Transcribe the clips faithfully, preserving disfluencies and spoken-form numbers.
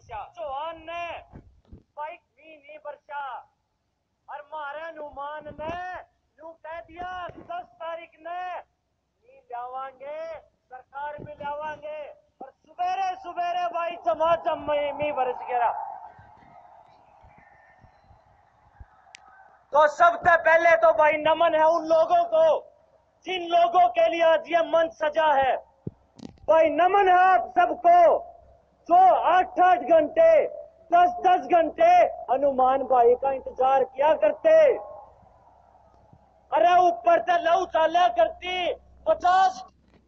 बरसा चौहान ने बाइक भी नहीं बरसा और मारे नुमान ने यूं कह दिया दस तारीख ने नहीं लावांगे सरकार भी लावांगे और सुबेरे सुबेरे भाई चमाचम मी बरस गया। तो सबसे पहले तो भाई नमन है उन लोगों को जिन लोगों के लिए आज ये मंच सजा है। भाई नमन है आप सबको जो आठ आठ घंटे दस दस घंटे हनुमान भाई का इंतजार किया करते। अरे ऊपर से लहू चाल्या करती पचास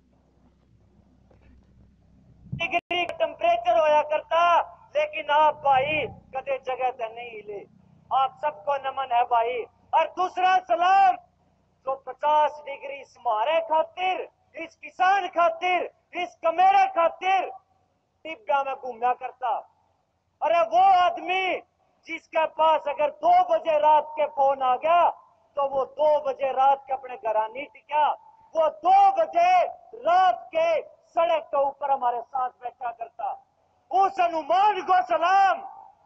डिग्री टेम्परेचर होया करता, लेकिन आप भाई कदे जगह से नहीं हिले। आप सबको नमन है भाई। और दूसरा सलाम जो पचास डिग्री इस मारे खातिर, इस किसान खातिर, इस कमेरे खातिर टिब्बा में घूमया करता। अरे वो आदमी जिसके पास अगर दो बजे रात के फोन आ गया तो वो दो बजे रात के अपने घर नहीं टिका, वो दो बजे रात के सड़क के ऊपर हमारे साथ बैठा करता। उस हनुमान को सलाम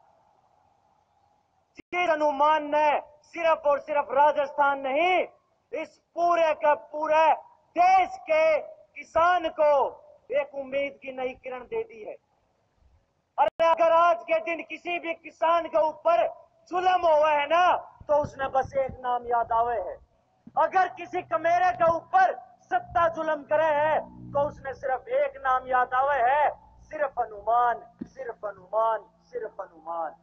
जिस हनुमान ने सिर्फ और सिर्फ राजस्थान नहीं इस पूरे के पूरे देश के किसान को एक उम्मीद की नई किरण दे दी है। अरे अगर आज के दिन किसी भी किसान के ऊपर जुल्म हुआ है ना तो उसने बस एक नाम याद आवे है। अगर किसी कमेरे के ऊपर सत्ता जुल्म करे है तो उसने सिर्फ एक नाम याद आवे है, सिर्फ हनुमान, सिर्फ हनुमान, सिर्फ हनुमान।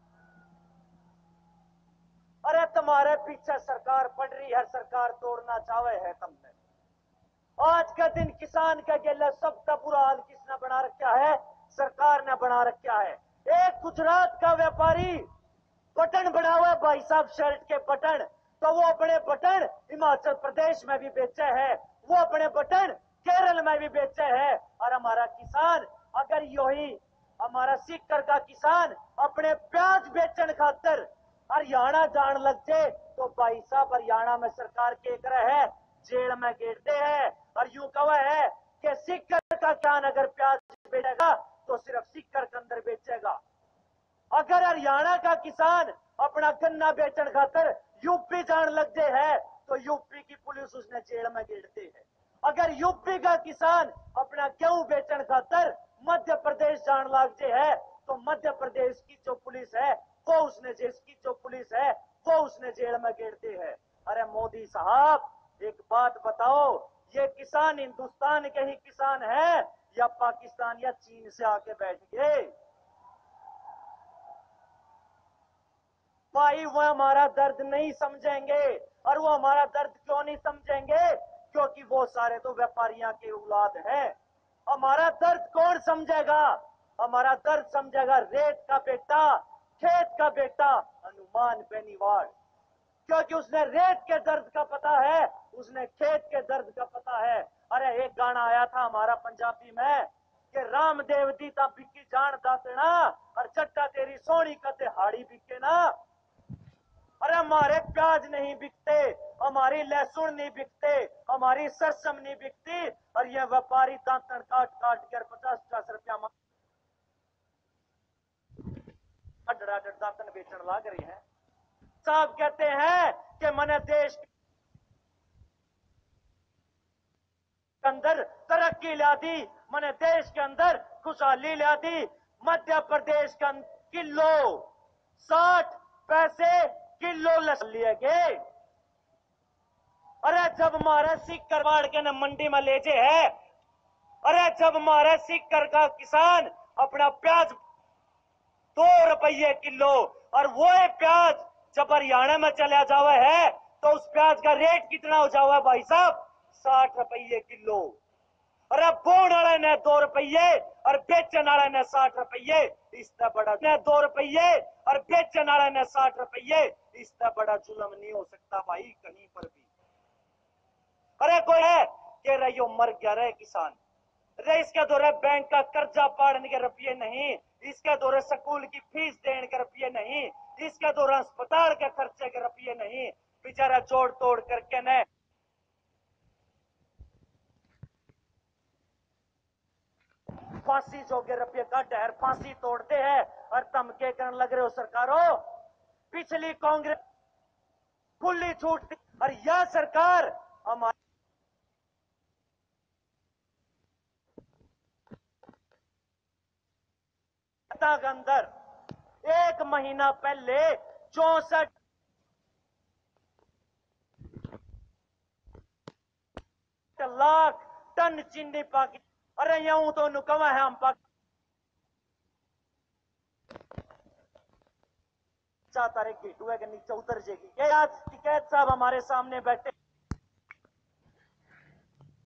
अरे तुम्हारे पीछे सरकार पड़ रही है, सरकार तोड़ना चाहे है तुमने। आज का दिन किसान का गेला सबका बुरा हाल किसने बना रखा है? सरकार ने बना रखा है। एक गुजरात का व्यापारी बटन बना हुआ भाई साहब, शर्ट के बटन, तो वो अपने बटन हिमाचल प्रदेश में भी बेचे है, वो अपने बटन केरल में भी बेचे है। और हमारा किसान अगर यही हमारा सीकर का किसान अपने प्याज बेचन खातर हरियाणा जान लग जाए तो भाई साहब हरियाणा में सरकार के करे है जेल में गेरते हैं और यूं कहा है कि सीकर का किसान अगर प्याज बेचेगा तो सिर्फ सीकर के अंदर बेचेगा। अगर हरियाणा का किसान अपना गन्ना बेचन खातर यूपी जान लग जाए है तो यूपी की पुलिस उसने जेल में गेरती है। अगर यूपी का किसान अपना गेहूं बेचन खातर मध्य प्रदेश जान लग जाए है तो मध्य प्रदेश की जो पुलिस है वो उसने जिसकी जो पुलिस है वो उसने जेल में गेरती है। अरे मोदी साहब एक बात बताओ, ये किसान हिंदुस्तान के ही किसान है या पाकिस्तान या चीन से आके बैठ गए? भाई वो हमारा दर्द नहीं समझेंगे। और वो हमारा दर्द क्यों नहीं समझेंगे? क्योंकि वो सारे तो व्यापारियों के औलाद हैं। हमारा दर्द कौन समझेगा? हमारा दर्द समझेगा रेत का बेटा, खेत का बेटा हनुमान बेनीवाल, क्योंकि उसने रेत के दर्द का पता है, उसने खेत के दर्द का पता है। अरे एक गाना आया था हमारा पंजाबी में कि रामदेव दी ता बिकी जान दासना और चट्टा तेरी सोनी का तिहाड़ी बिके ना। अरे हमारे प्याज नहीं बिकते, हमारी लहसुन नहीं बिकते, हमारी सरसम नहीं बिकती और ये व्यापारी दांतन काट काट कर पचास पचास रुपया दांतन बेचने लग रही है। साहब कहते हैं कि मैंने देश के अंदर तरक्की ला दी, मैंने देश के अंदर खुशहाली ला दी। मध्य प्रदेश का किलो साठ पैसे किलो लहसुन लिए गए। अरे जब हमारे सिख करवाड़ के न मंडी में ले जे है, अरे जब हमारे सीकर का किसान अपना प्याज दो रुपये किलो और वो प्याज जब हरियाणा में चला जावा है तो उस प्याज का रेट कितना हो जावा है भाई साहब? साठ रुपये किलो। अरे बोन वाले ने दो रुपये और बेचन वाले ने साठ रुपये, इससे बड़ा ने दो रुपये और बेचन वाले ने साठ रुपये, इससे बड़ा जुल्म नहीं हो सकता भाई कहीं पर भी। अरे कोई है कि रही मर गया रे किसान, रे इसके दौरे बैंक का कर्जा पाड़ने के रुपये नहीं, इसके दौरे स्कूल की फीस देने के रुपये नहीं, इसके दौरे अस्पताल के खर्चे के रुपये नहीं, बेचारा जोड़ तोड़ करके ने फांसी जोगे रुपये का ढेर फांसी तोड़ते हैं और धमके करने लग रहे हो सरकारों। पिछली कांग्रेस खुली छूट दी और यह सरकार हमारे के अंदर एक महीना पहले चौसठ लाख टन चीनी पाकी। अरे यूं तो नुकवा है हम पाक चार तारीख की टुए के नीचे उतर जाएगी। ये आज टिकैत साहब हमारे सामने बैठे